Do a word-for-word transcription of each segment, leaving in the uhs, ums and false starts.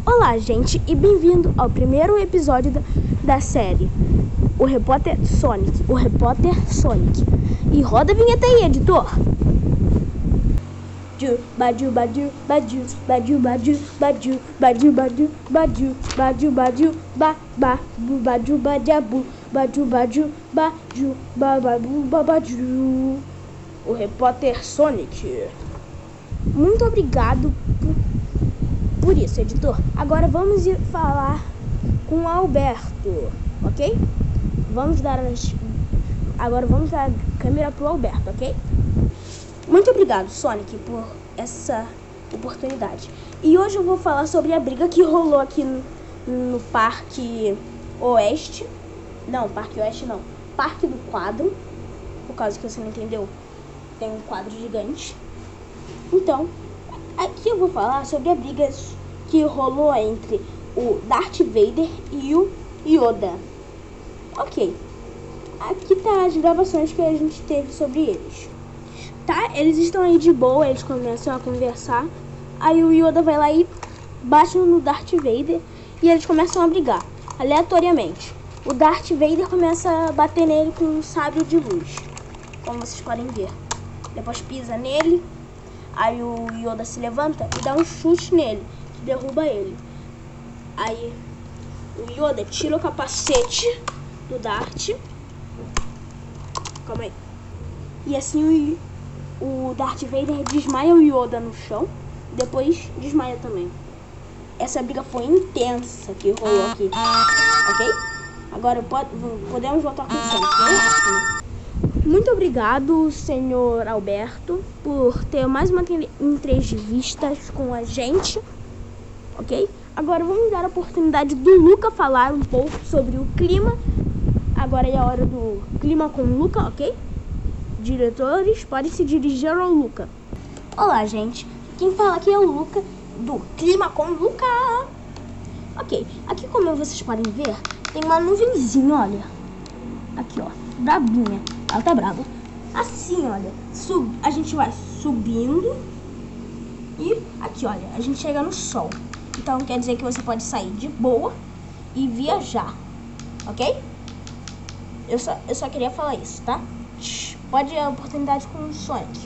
Olá, gente, e bem-vindo ao primeiro episódio da, da série O Repórter Sonic, O Repórter Sonic. E roda a vinheta aí, editor. Badiu, badiu, badiu, badiu, badiu, badiu, badiu, badiu, badiu, badiu, badiu, ba, ba, bu, badiu, badiabu, badiu, badiu, badiu, bababu, babadiu. O Repórter Sonic. Muito obrigado por, por isso, editor. Agora vamos ir falar com o Alberto, ok? Vamos dar as... Agora vamos dar a câmera pro Alberto, ok? Muito obrigado, Sonic, por essa oportunidade. E hoje eu vou falar sobre a briga que rolou aqui no, no Parque Oeste. Não, Parque Oeste não. Parque do Quadro. Por causa que você não entendeu, tem um quadro gigante. Então, aqui eu vou falar sobre a briga que rolou entre o Darth Vader e o Yoda. Ok. Aqui tá as gravações que a gente teve sobre eles. Tá, eles estão aí de boa, eles começam a conversar. Aí o Yoda vai lá e bate no Darth Vader e eles começam a brigar, aleatoriamente. O Darth Vader começa a bater nele com um sabre de luz, como vocês podem ver. Depois pisa nele, aí o Yoda se levanta e dá um chute nele, que derruba ele. Aí o Yoda tira o capacete do Darth. Calma aí. E assim o O Darth Vader desmaia o Yoda no chão, depois desmaia também. Essa briga foi intensa que rolou aqui, ok? Agora pode, podemos voltar com o Sonic. Muito obrigado, senhor Alberto, por ter mais uma entrevista com a gente, ok? Agora vamos dar a oportunidade do Luca falar um pouco sobre o clima. Agora é a hora do clima com o Luca, ok? Diretores, podem se dirigir ao Luca. Olá, gente. Quem fala aqui é o Luca, do Clima com o Luca. Ok, aqui como vocês podem ver, tem uma nuvenzinha, olha. Aqui, ó, brabinha. Ela tá brava. Assim, olha, sub... a gente vai subindo e aqui, olha, a gente chega no sol. Então quer dizer que você pode sair de boa e viajar, ok? Eu só, eu só queria falar isso, tá? Pode a oportunidade com o Sonic.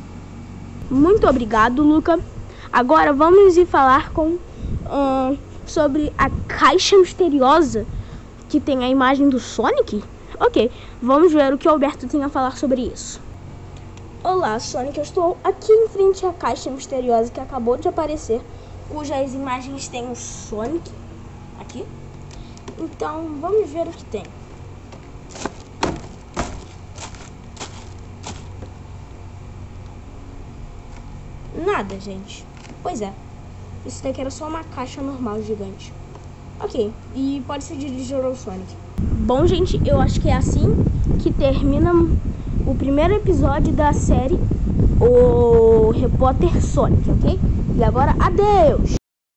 Muito obrigado, Luca. Agora vamos ir falar com uh, sobre a caixa misteriosa que tem a imagem do Sonic. Ok, vamos ver o que o Alberto tem a falar sobre isso. Olá, Sonic. Eu estou aqui em frente à caixa misteriosa que acabou de aparecer, cujas imagens tem o Sonic aqui. Então vamos ver o que tem. Nada, gente. Pois é. Isso daqui era só uma caixa normal gigante. Ok. E pode se dirigir ao Sonic. Bom, gente, eu acho que é assim que termina o primeiro episódio da série O Repórter Sonic, ok? E agora, adeus!